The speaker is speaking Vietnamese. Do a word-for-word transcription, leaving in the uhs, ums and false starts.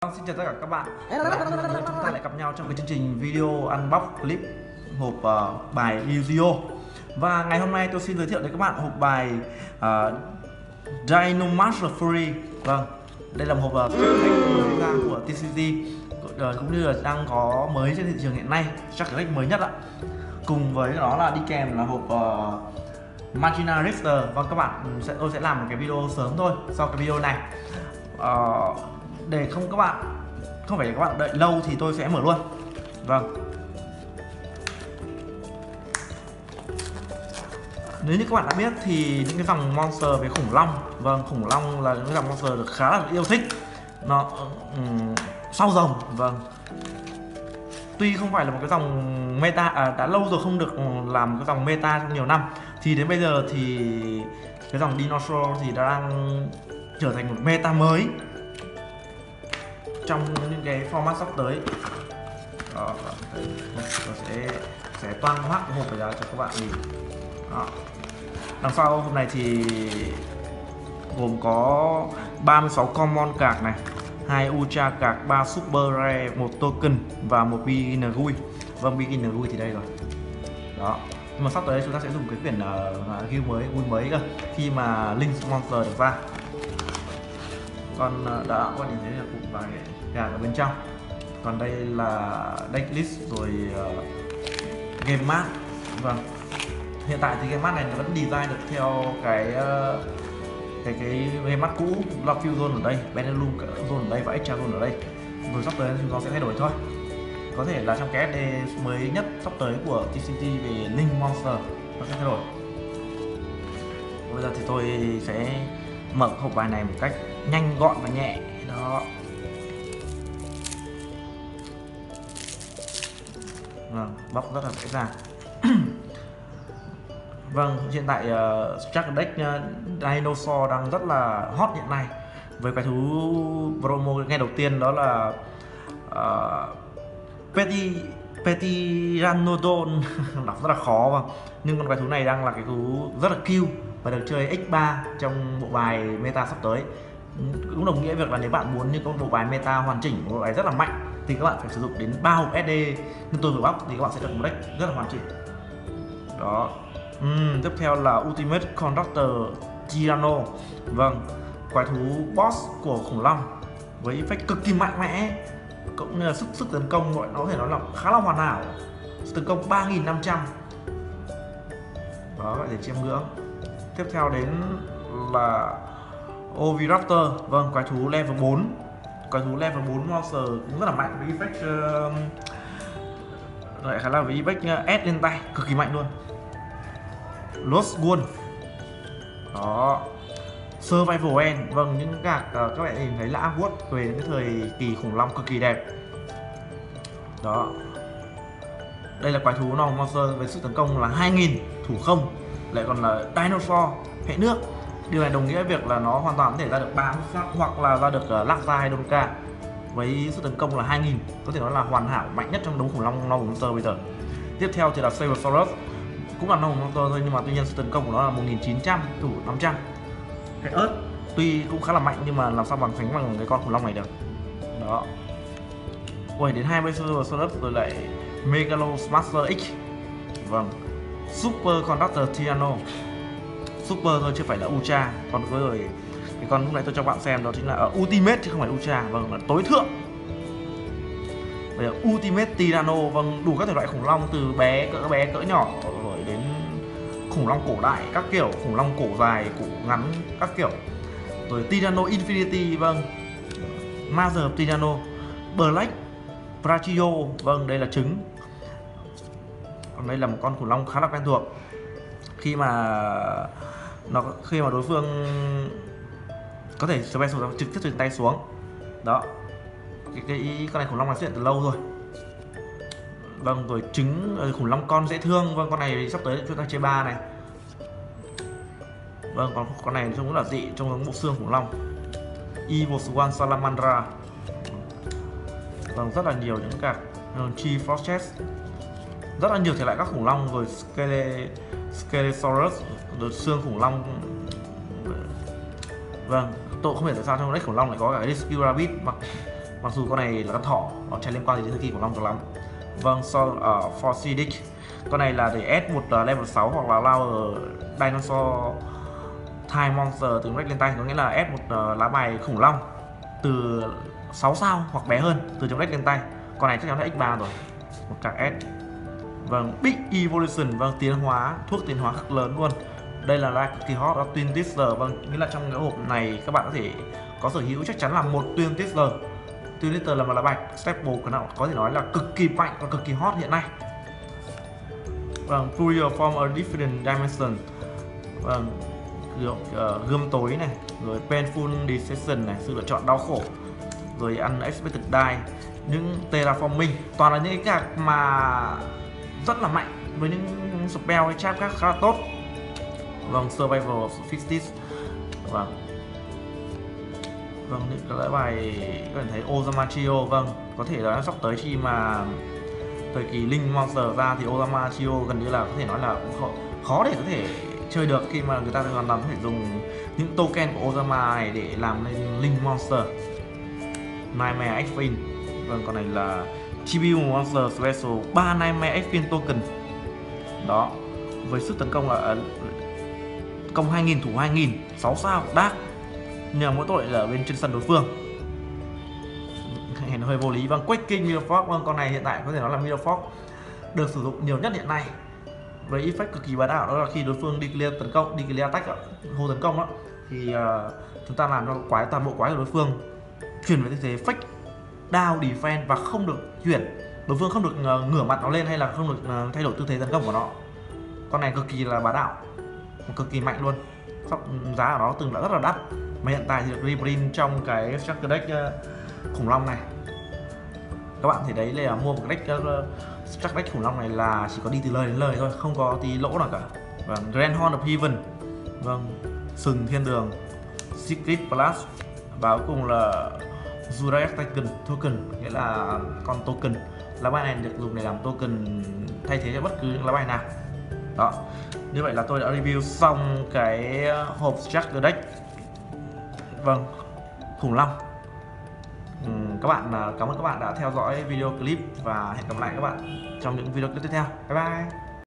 Xin chào tất cả các bạn. Chúng ta lại gặp nhau trong cái chương trình video unbox clip hộp uh, bài Yu-Gi-Oh. Và ngày hôm nay tôi xin giới thiệu đến các bạn hộp bài uh, Dino Master Fury. Vâng, đây là một hộp uh, mới ra của tê xê giê uh, cũng như là đang có mới trên thị trường hiện nay, chắc là mới nhất ạ. Cùng với đó là đi kèm là hộp uh, Magina Richter. Vâng, các bạn sẽ tôi sẽ làm một cái video sớm thôi sau cái video này. Uh, để không các bạn không phải các bạn đợi lâu thì tôi sẽ mở luôn. Vâng, nếu như các bạn đã biết thì những cái dòng monster về khủng long, vâng, khủng long là những cái dòng monster được khá là yêu thích. Nó um, sau rồng, vâng, tuy không phải là một cái dòng meta, à, đã lâu rồi không được làm cái dòng meta trong nhiều năm, thì đến bây giờ thì cái dòng Dinosaur thì đang trở thành một meta mới trong những cái format sắp tới. Đó, tôi sẽ sẽ toan hoác cái hộp này ra cho các bạn nhìn. Đó. Đằng sau hộp này thì gồm có ba mươi sáu common card này, hai ultra card, ba super rare, một token và một beginner gui. Vâng, beginner gui thì đây rồi. Đó. Nhưng mà sắp tới chúng ta sẽ dùng cái quyển uh, gui mới, gui mới cơ, khi mà Link Monster được ra. Còn uh, đã có nhìn thấy là cục bài gà ở bên trong. Còn đây là decklist rồi uh, game map. Vâng, hiện tại thì game map này nó vẫn design được theo cái uh, cái cái game map cũ, Love Fusion ở đây, Benelux Zone ở đây và Extra Zone ở đây. Rồi sắp tới chúng nó sẽ thay đổi thôi. Có thể là trong cái ét đê mới nhất sắp tới của tê xê giê về Link Monster nó sẽ thay đổi. Bây giờ thì tôi sẽ mở hộp bài này một cách nhanh gọn và nhẹ. Đó. Vâng, bóc rất là dễ dàng. Vâng, hiện tại uh, chắc deck uh, Dinosaur đang rất là hot hiện nay với quái thú promo ngay đầu tiên, đó là uh, Petty Pettyranodon đọc rất là khó, vâng, nhưng con quái thú này đang là cái thú rất là cute và được chơi ích ba trong bộ bài meta sắp tới. Cũng đồng nghĩa việc là nếu bạn muốn những con bộ bài meta hoàn chỉnh, bộ bài rất là mạnh, thì các bạn phải sử dụng đến ba hộp ét đê như tôi vừa bóc thì các bạn sẽ được một deck rất là hoàn chỉnh. Đó. Uhm, tiếp theo là Ultimate Conductor Tyranno. Vâng, quái thú boss của khủng long với effect cực kỳ mạnh mẽ, cũng như là sức sức tấn công gọi nó có thể nói là khá là hoàn hảo, sức tấn công ba nghìn năm trăm. Đó, để chiêm ngưỡng. Tiếp theo đến là Oviraptor. Vâng, quái thú level bốn. Quái thú level bốn monster cũng rất là mạnh với effect uh, lại khá là với effect uh, S lên tay cực kỳ mạnh luôn. Lost Gun. Đó. Survival End. Vâng, những gạc uh, các bạn nhìn thấy là artwork về cái thời kỳ khủng long cực kỳ đẹp. Đó. Đây là quái thú non monster với sức tấn công là hai nghìn, thủ không, lại còn là Dinosaur hệ nước. Điều này đồng nghĩa việc là nó hoàn toàn có thể ra được ba sắc hoặc là ra được uh, Laksa hay Donka với sức tấn công là hai nghìn, có thể nói là hoàn hảo, mạnh nhất trong đống khủng long non monster bây giờ. Tiếp theo thì là Sabersaurus, cũng là non monster thôi nhưng mà tuy nhiên sức tấn công của nó là một nghìn chín trăm, thủ năm trăm. Hệ ớt tuy cũng khá là mạnh nhưng mà làm sao bằng sánh bằng cái con khủng long này được. Đó. Ôi, đến hai mươi Sabersaurus rồi lại Megalosmaster X. Vâng, Super Conductor Tyranno. Super thôi chứ phải là Ultra. Còn với rồi cái con lúc nãy tôi cho bạn xem đó chính là uh, Ultimate chứ không phải Ultra. Vâng, là tối thượng. Bây giờ Ultimate Tyranno, vâng, đủ các thể loại khủng long từ bé cỡ bé cỡ nhỏ rồi đến khủng long cổ đại các kiểu, khủng long cổ dài, cổ ngắn các kiểu. Rồi Tyranno Infinity, vâng, Master of Tyranno, Black Brachio, vâng, đây là trứng. Còn đây là một con khủng long khá là quen thuộc. Khi mà nó khi mà đối phương có thể spell xuống trực tiếp từ tay xuống. Đó. Cái, cái con này khủng long này xuất hiện từ lâu rồi. Vâng, rồi trứng khủng long con dễ thương. Vâng, con này sắp tới chúng ta chơi ba này. Vâng, còn con này trông rất là dị, trong bộ xương khủng long. Evil Swan Salamandra. Vâng, rất là nhiều những cả Chi Frost, rất là nhiều thể loại các khủng long, rồi Skele, Skelesaurus, rồi xương khủng long. Vâng, tôi không hiểu tại sao trong deck khủng long lại có cả Rescue Rabbit, mặc mặc dù con này là con thỏ, nó chẳng liên quan gì đến thời kỳ khủng long cho lắm. Vâng, so ở uh, Forsydic, con này là để ép một uh, level sáu hoặc là Lower Dinosaur Time Monster từ deck lên tay, có nghĩa là ép một uh, lá bài khủng long từ sáu sao hoặc bé hơn từ trong deck lên tay. Con này chắc chắn là ích ba rồi, một card S. Vâng, Big Evolution, vâng, tiến hóa, thuốc tiến hóa cực lớn luôn. Đây là lá cực kỳ hot, đó Twin Twister, vâng, nghĩa là trong cái hộp này các bạn có thể có sở hữu chắc chắn là một Twin Twister. Twin Twister là một lá bài staple có thể nói là cực kỳ mạnh và cực kỳ hot hiện nay. Vâng, Fourier Form a Different Dimension, vâng, uh, gươm tối này, rồi Painful Decision này, sự lựa chọn đau khổ, rồi Unexpected Die, những Terraforming, toàn là những cái card mà rất là mạnh với những spell hay trap khác khá là tốt. Vâng, Survival Fixed, vâng, vâng, những cái bài các bạn thấy Ozamachio, vâng, có thể là sắp tới khi mà thời kỳ Linh Monster ra thì Ozamachio gần như là có thể nói là cũng khó, khó để có thể chơi được, khi mà người ta hoàn toàn có thể dùng những token của Ozama này để làm lên Linh Monster. Nightmare X-Fin, vâng, con này là Chibiu Monster Special, ba Nightmare X-Fin token. Đó, với sức tấn công là công hai nghìn, thủ hai nghìn, sáu sao, dark. Nhờ mỗi tội là ở bên trên sân đối phương. Nó hơi vô lý. Vâng, Quaking Mirrorforce, vâng, con này hiện tại có thể nói là Mirrorforce được sử dụng nhiều nhất hiện nay. Với effect cực kỳ bá đạo, đó là khi đối phương đi clear tấn công, đi clear attack, hô tấn công đó, thì uh, chúng ta làm cho quái toàn bộ quái của đối phương chuyển về tư thế fake down defense và không được chuyển, đối phương không được uh, ngửa mặt nó lên hay là không được uh, thay đổi tư thế tấn công của nó. Con này cực kỳ là bá đạo, cực kỳ mạnh luôn. Giá của nó từng đã rất là đắt mà hiện tại thì được reprint trong cái structure deck uh, khủng long này. Các bạn thấy đấy là mua một cái deck uh, structure deck khủng long này là chỉ có đi từ lời đến lời thôi, không có tí lỗ nào cả. Và Grand Horn of Heaven, vâng, sừng thiên đường, Secret Plus, và cuối cùng là Zuraev Token, token nghĩa là con token. Lá bài này được dùng để làm token thay thế cho bất cứ lá bài nào. Đó, như vậy là tôi đã review xong cái hộp structure deck, vâng, khủng long. Ừ, các bạn cảm ơn các bạn đã theo dõi video clip và hẹn gặp lại các bạn trong những video clip tiếp theo. Bye bye.